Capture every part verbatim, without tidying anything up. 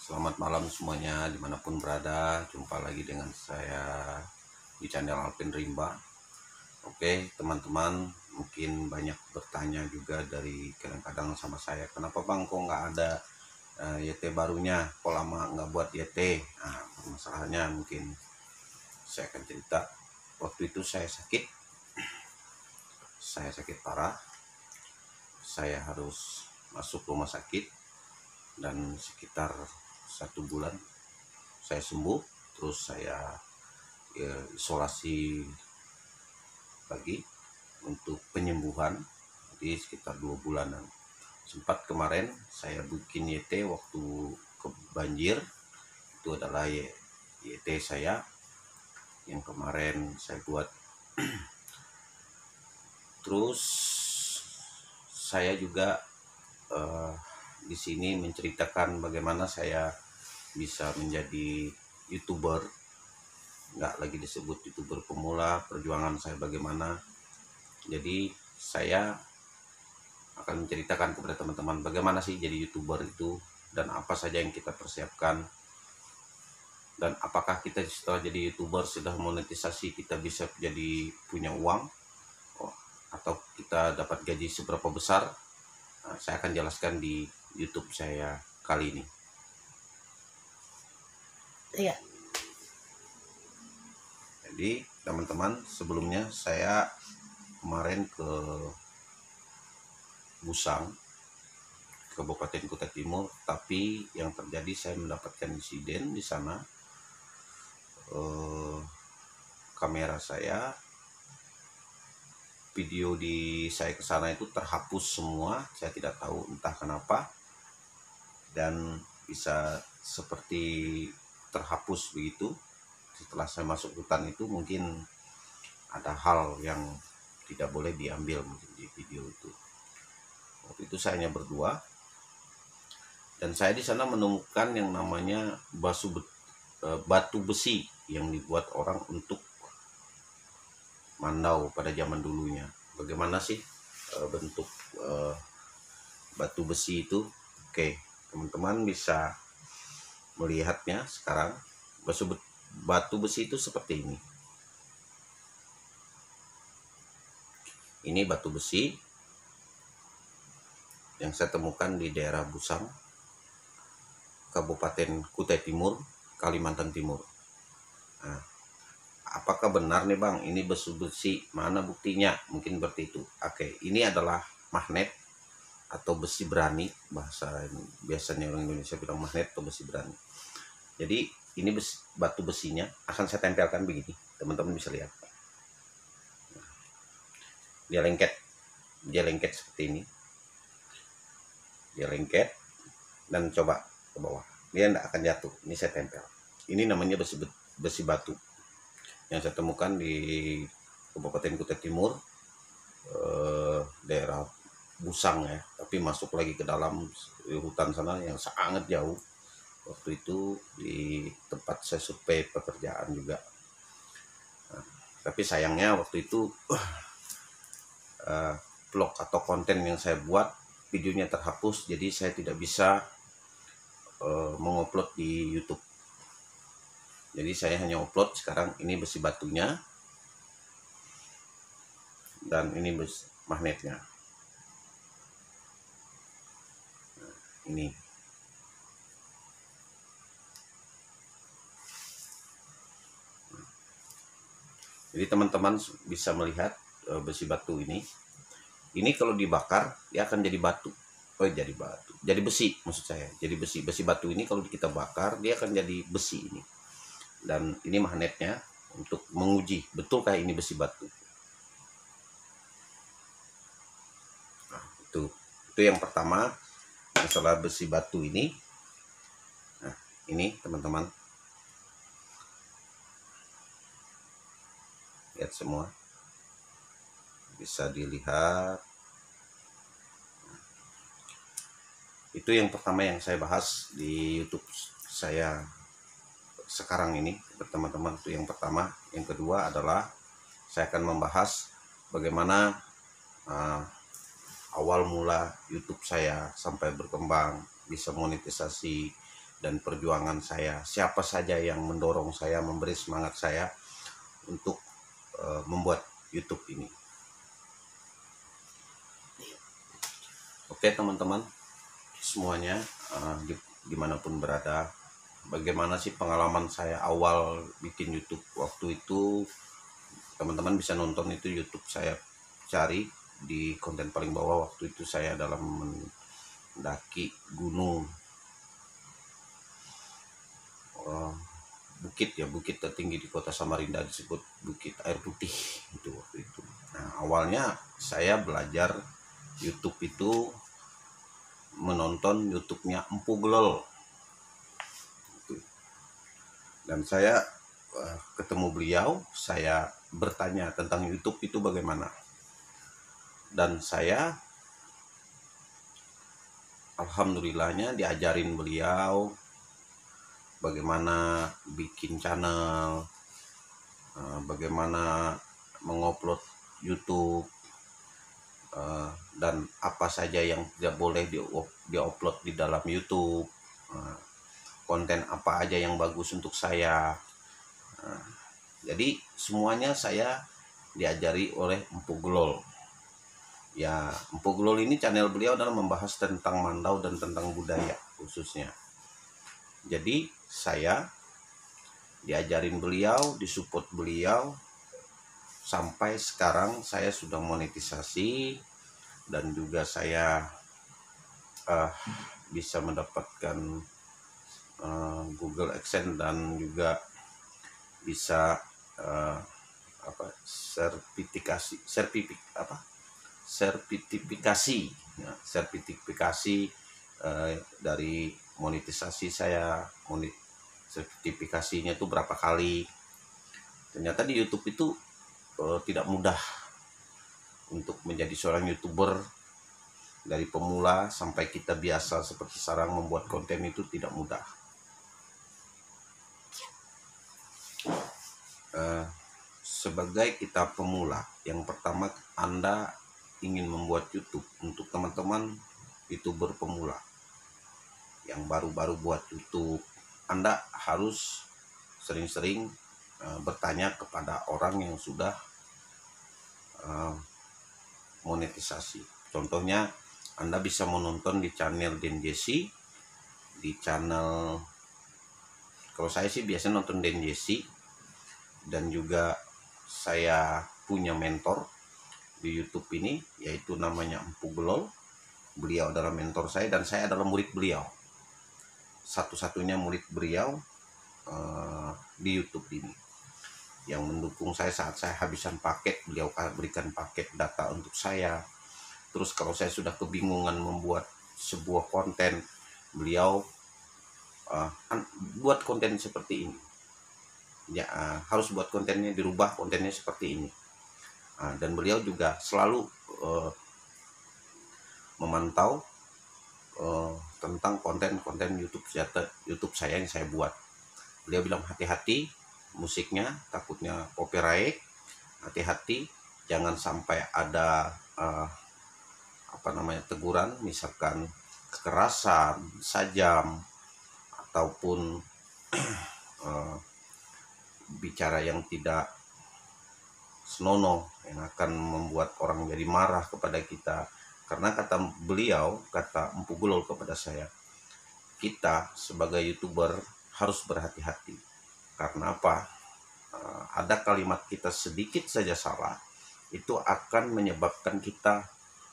Selamat malam semuanya dimanapun berada. Jumpa lagi dengan saya di channel Alvin Rimba. Oke teman-teman, mungkin banyak bertanya juga dari kadang-kadang sama saya, kenapa bang kok nggak ada uh, Y T barunya, kok lama nggak buat Y T. Nah, masalahnya mungkin saya akan cerita. Waktu itu saya sakit, saya sakit parah, saya harus masuk rumah sakit, dan sekitar satu bulan saya sembuh. Terus saya ya, isolasi lagi untuk penyembuhan, jadi sekitar dua bulanan. Sempat kemarin saya bikin Y T waktu ke banjir, itu adalah Y T saya yang kemarin saya buat. Terus saya juga eh, di sini menceritakan bagaimana saya bisa menjadi YouTuber, nggak lagi disebut YouTuber pemula, perjuangan saya bagaimana. Jadi saya akan menceritakan kepada teman-teman bagaimana sih jadi YouTuber itu, dan apa saja yang kita persiapkan, dan apakah kita setelah jadi YouTuber sudah monetisasi kita bisa jadi punya uang, oh, atau kita dapat gaji seberapa besar. Nah, saya akan jelaskan di YouTube saya kali ini. Iya. Jadi teman-teman, sebelumnya saya kemarin ke Busang, Kabupaten Kutai Timur, tapi yang terjadi saya mendapatkan insiden di sana. Eh, kamera saya, video di saya ke sana itu terhapus semua, saya tidak tahu entah kenapa, dan bisa seperti terhapus begitu. Setelah saya masuk hutan itu mungkin ada hal yang tidak boleh diambil mungkin di video itu. Waktu itu saya hanya berdua, dan saya di sana menemukan yang namanya basu batu besi yang dibuat orang untuk mandau pada zaman dulunya. Bagaimana sih bentuk batu besi itu? Oke, teman-teman bisa melihatnya sekarang. Basu batu besi itu seperti ini. Ini batu besi yang saya temukan di daerah Busang, Kabupaten Kutai Timur, Kalimantan Timur. Nah, apakah benar nih bang ini batu besi, mana buktinya? Mungkin seperti itu. Oke, ini adalah magnet atau besi berani, bahasa biasanya orang Indonesia bilang magnet atau besi berani. Jadi ini besi, batu besinya akan saya tempelkan begini, teman-teman bisa lihat. Dia lengket, dia lengket seperti ini, dia lengket, dan coba ke bawah, dia tidak akan jatuh. Ini saya tempel. Ini namanya besi besi batu yang saya temukan di Kabupaten Kutai Timur, eh, daerah Busang ya, tapi masuk lagi ke dalam hutan sana yang sangat jauh. Waktu itu di tempat saya survei pekerjaan juga. Nah, tapi sayangnya waktu itu uh, vlog atau konten yang saya buat videonya terhapus, jadi saya tidak bisa uh, mengupload di YouTube. Jadi saya hanya upload sekarang ini besi batunya, dan ini besi magnetnya. Nah, ini. Jadi teman-teman bisa melihat uh, besi batu ini. Ini kalau dibakar dia akan jadi batu. Oh, jadi batu. Jadi besi maksud saya. Jadi besi. Besi batu ini kalau kita bakar dia akan jadi besi ini. Dan ini magnetnya untuk menguji betulkah ini besi batu. Nah, itu. Itu yang pertama, masalah besi batu ini. Nah, ini teman-teman. Lihat semua, bisa dilihat. Itu yang pertama yang saya bahas di YouTube saya sekarang ini, teman-teman. Itu yang pertama. Yang kedua adalah saya akan membahas bagaimana uh, awal mula YouTube saya sampai berkembang, bisa monetisasi, dan perjuangan saya, siapa saja yang mendorong saya, memberi semangat saya untuk uh, membuat YouTube ini. Oke teman-teman semuanya, uh, dimanapun berada, bagaimana sih pengalaman saya awal bikin YouTube? Waktu itu teman-teman bisa nonton itu YouTube saya, cari di konten paling bawah. Waktu itu saya dalam mendaki gunung, uh, bukit ya, bukit tertinggi di kota Samarinda, disebut Bukit Air Putih itu waktu itu. Nah awalnya saya belajar YouTube itu menonton YouTube-nya Empu Gelol, dan saya uh, ketemu beliau, saya bertanya tentang YouTube itu bagaimana, dan saya alhamdulillahnya diajarin beliau bagaimana bikin channel, uh, bagaimana mengupload YouTube, uh, dan apa saja yang tidak boleh di diupload di dalam YouTube, uh, konten apa aja yang bagus untuk saya. uh, jadi semuanya saya diajari oleh Empu Gelol ya. Empu Gelol ini channel beliau adalah membahas tentang Mandau dan tentang budaya khususnya. Jadi saya diajarin beliau, disupport beliau, sampai sekarang saya sudah monetisasi, dan juga saya uh, bisa mendapatkan uh, Google AdSense, dan juga bisa uh, apa sertifikasi sertifik apa sertifikasi ya, sertifikasi uh, dari monetisasi saya. Monet sertifikasinya itu berapa kali. Ternyata di YouTube itu uh, tidak mudah untuk menjadi seorang YouTuber. Dari pemula sampai kita biasa seperti sekarang membuat konten itu tidak mudah. Uh, sebagai kita pemula, yang pertama Anda ingin membuat YouTube untuk teman-teman YouTuber pemula yang baru-baru buat YouTube, Anda harus sering-sering uh, bertanya kepada orang yang sudah uh, monetisasi. Contohnya Anda bisa menonton di channel Den Jesse, di channel, kalau saya sih biasanya nonton Den Jesse, dan juga saya punya mentor di YouTube ini, yaitu namanya Empu Gelol. Beliau adalah mentor saya dan saya adalah murid beliau, satu-satunya murid beliau uh, di YouTube ini. Yang mendukung saya saat saya habisan paket, beliau berikan paket data untuk saya. Terus kalau saya sudah kebingungan membuat sebuah konten, beliau uh, buat konten seperti ini ya, uh, harus buat kontennya, dirubah kontennya seperti ini. Uh, dan beliau juga selalu uh, memantau uh, tentang konten-konten YouTube YouTube saya yang saya buat. Beliau bilang hati-hati musiknya, takutnya copyright, hati-hati jangan sampai ada uh, apa namanya teguran, misalkan kekerasan, sajam, ataupun uh, bicara yang tidak senonoh yang akan membuat orang jadi marah kepada kita. Karena kata beliau, kata Empu Gelol kepada saya, kita sebagai YouTuber harus berhati-hati. Karena apa? Uh, ada kalimat kita sedikit saja salah, itu akan menyebabkan kita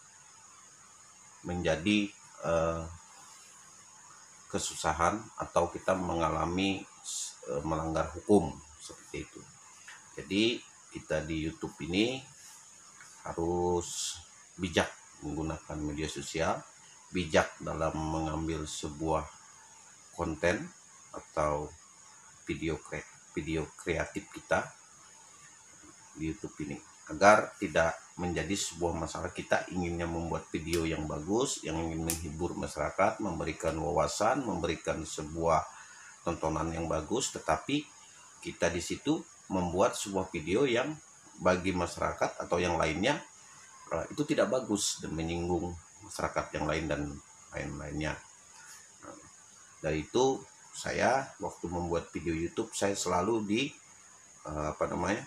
menjadi uh, kesusahan, atau kita mengalami uh, melanggar hukum seperti itu. Jadi kita di YouTube ini harus bijak menggunakan media sosial, bijak dalam mengambil sebuah konten atau video kre video kreatif kita di YouTube ini, agar tidak menjadi sebuah masalah. Kita inginnya membuat video yang bagus, yang ingin menghibur masyarakat, memberikan wawasan, memberikan sebuah tontonan yang bagus, tetapi kita di situ membuat sebuah video yang bagi masyarakat atau yang lainnya uh, itu tidak bagus dan menyinggung masyarakat yang lain dan lain-lainnya. Nah, dari itu saya waktu membuat video YouTube, saya selalu di uh, apa namanya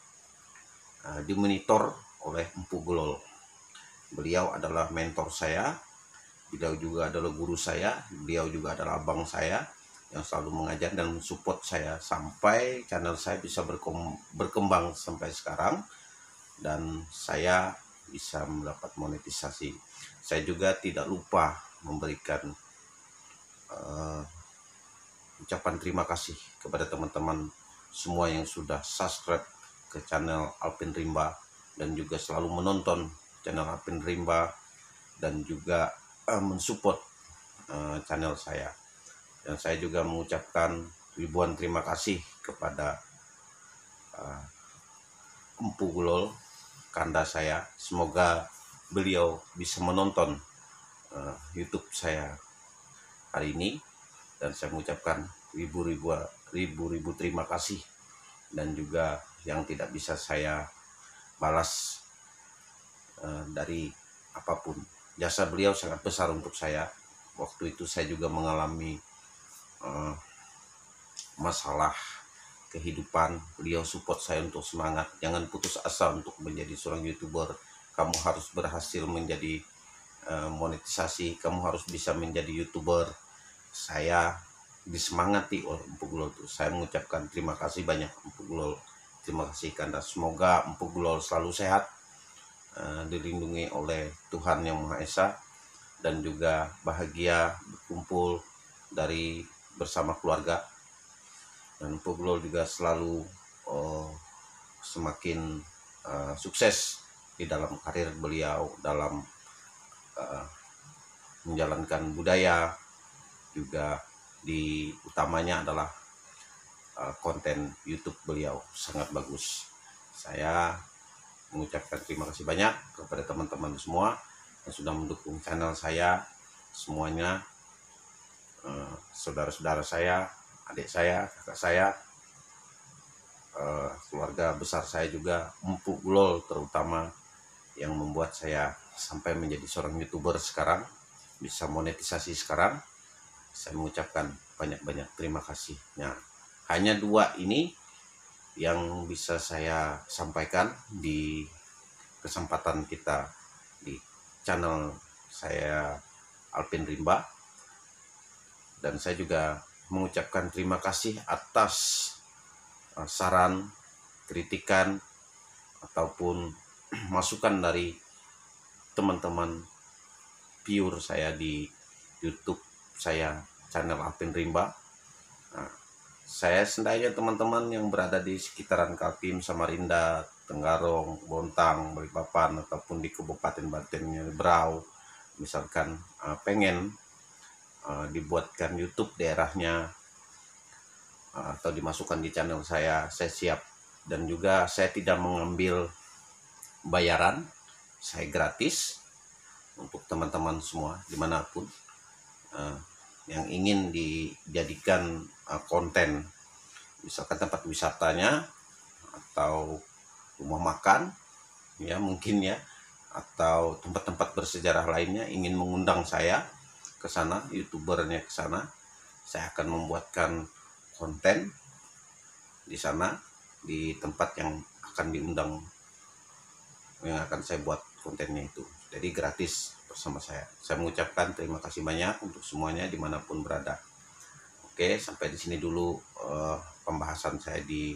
uh, dimonitor oleh Empu Gulol. Beliau adalah mentor saya, beliau juga adalah guru saya, beliau juga adalah abang saya yang selalu mengajar dan mensupport saya sampai channel saya bisa berkembang sampai sekarang dan saya bisa mendapat monetisasi. Saya juga tidak lupa memberikan uh, ucapan terima kasih kepada teman-teman semua yang sudah subscribe ke channel Alpin Rimba dan juga selalu menonton channel Alpin Rimba dan juga uh, mensupport uh, channel saya. Dan saya juga mengucapkan ribuan terima kasih kepada uh, Empu Gulol, kanda saya. Semoga beliau bisa menonton uh, YouTube saya hari ini, dan saya mengucapkan ribu-ribu ribu-ribu terima kasih, dan juga yang tidak bisa saya balas uh, dari apapun. Jasa beliau sangat besar untuk saya. Waktu itu saya juga mengalami uh, masalah kehidupan. Beliau support saya untuk semangat, jangan putus asa untuk menjadi seorang YouTuber. Kamu harus berhasil menjadi uh, monetisasi, kamu harus bisa menjadi YouTuber. Saya disemangati oleh Empu Gulol. Saya mengucapkan terima kasih banyak Empu Gulol. Terima kasih kanda. Semoga Empu Gulol selalu sehat, uh, dilindungi oleh Tuhan Yang Maha Esa, dan juga bahagia berkumpul dari bersama keluarga. Dan Empu Gulol juga selalu oh, semakin uh, sukses di dalam karir beliau dalam uh, menjalankan budaya, juga di utamanya adalah uh, konten YouTube beliau sangat bagus. Saya mengucapkan terima kasih banyak kepada teman-teman semua yang sudah mendukung channel saya, semuanya, uh, saudara-saudara saya, adik saya, kakak saya, uh, keluarga besar saya juga, Empu Gulol terutama yang membuat saya sampai menjadi seorang YouTuber sekarang, bisa monetisasi sekarang. Saya mengucapkan banyak-banyak terima kasih. Nah, hanya dua ini yang bisa saya sampaikan di kesempatan kita di channel saya Alpin Rimba, dan saya juga mengucapkan terima kasih atas uh, saran, kritikan, ataupun masukan dari teman-teman viewer saya di YouTube saya, channel Alpin Rimba. Nah, saya sendiri teman-teman yang berada di sekitaran Kaltim, Samarinda, Tenggarong, Bontang, Balikpapan, ataupun di Kabupaten Banten, Berau, misalkan uh, pengen Uh, dibuatkan YouTube daerahnya uh, atau dimasukkan di channel saya, saya siap. Dan juga saya tidak mengambil bayaran, saya gratis untuk teman-teman semua dimanapun uh, yang ingin dijadikan uh, konten, misalkan tempat wisatanya atau rumah makan ya mungkin ya, atau tempat-tempat bersejarah lainnya, ingin mengundang saya ke sana, YouTubernya ke sana, saya akan membuatkan konten di sana, di tempat yang akan diundang, yang akan saya buat kontennya itu. Jadi gratis bersama saya. Saya mengucapkan terima kasih banyak untuk semuanya dimanapun berada. Oke, sampai di sini dulu uh, pembahasan saya di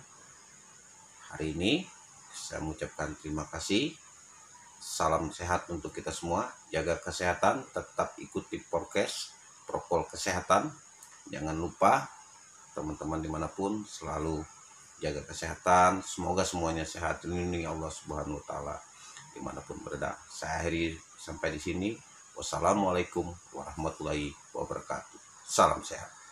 hari ini. Saya mengucapkan terima kasih. Salam sehat untuk kita semua, jaga kesehatan, tetap ikuti prokes, protokol kesehatan. Jangan lupa teman-teman dimanapun selalu jaga kesehatan. Semoga semuanya sehat, dilindungi Allah Subhanahu Wa Taala dimanapun berada. Saya akhiri sampai di sini. Wassalamualaikum warahmatullahi wabarakatuh. Salam sehat.